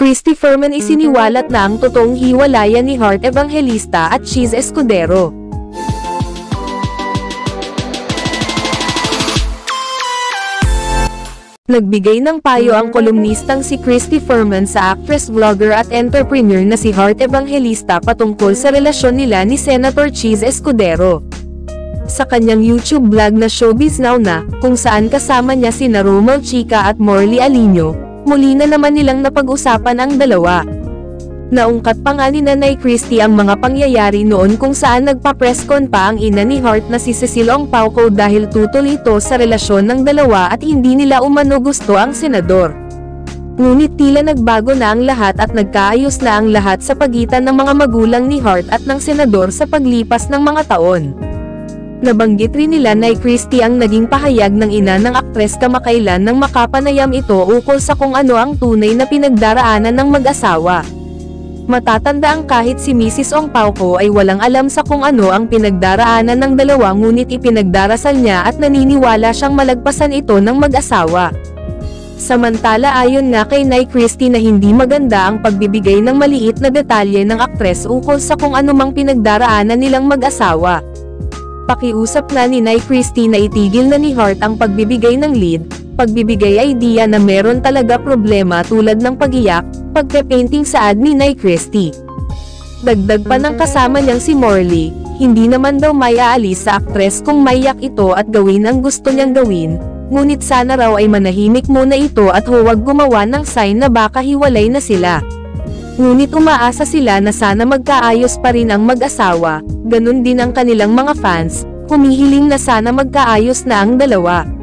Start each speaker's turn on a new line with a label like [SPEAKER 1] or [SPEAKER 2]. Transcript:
[SPEAKER 1] Christy Ferman isiniwalat na ang totoong hiwalayan ni Heart Evangelista at Cheese Escudero. Nagbigay ng payo ang kolumnistang si Christy Ferman sa actress, vlogger at entrepreneur na si Heart Evangelista patungkol sa relasyon nila ni Senator Cheese Escudero. Sa kanyang YouTube vlog na Showbiz Now na, kung saan kasama niya sina Romel Chica at Morley Alinio, muli na naman nilang napag-usapan ang dalawa. Naungkat pa nga ni Nanay Christy ang mga pangyayari noon kung saan nagpa-press con pa ang ina ni Heart na si Cecile Ong Pauco dahil tutol ito sa relasyon ng dalawa at hindi nila umano gusto ang senador. Ngunit tila nagbago na ang lahat at nagkaayos na ang lahat sa pagitan ng mga magulang ni Heart at ng senador sa paglipas ng mga taon. Nabanggit rin nila Nay Christy ang naging pahayag ng ina ng aktres kamakailan nang makapanayam ito ukol sa kung ano ang tunay na pinagdaraanan ng mag-asawa. Matatanda ang kahit si Mrs. Ong Pauco ay walang alam sa kung ano ang pinagdaraanan ng dalawa, ngunit ipinagdarasal niya at naniniwala siyang malagpasan ito ng mag-asawa. Samantala ayon nga kay Nay Christy na hindi maganda ang pagbibigay ng maliit na detalye ng aktres ukol sa kung anumang pinagdaraanan nilang mag-asawa. Pakiusap na ni Nay Christy na itigil na ni Heart ang pagbibigay ng lead, pagbibigay idea na meron talaga problema tulad ng pagiyak, pagpe-painting sa ad ni Nay Christy. Dagdag pa ng kasama niyang si Morley, hindi naman daw may aalis sa aktres kung maiyak ito at gawin ang gusto niyang gawin, ngunit sana raw ay manahimik muna ito at huwag gumawa ng sign na baka hiwalay na sila. Ngunit umaasa sila na sana magkaayos pa rin ang mag-asawa, ganun din ang kanilang mga fans, humihiling na sana magkaayos na ang dalawa.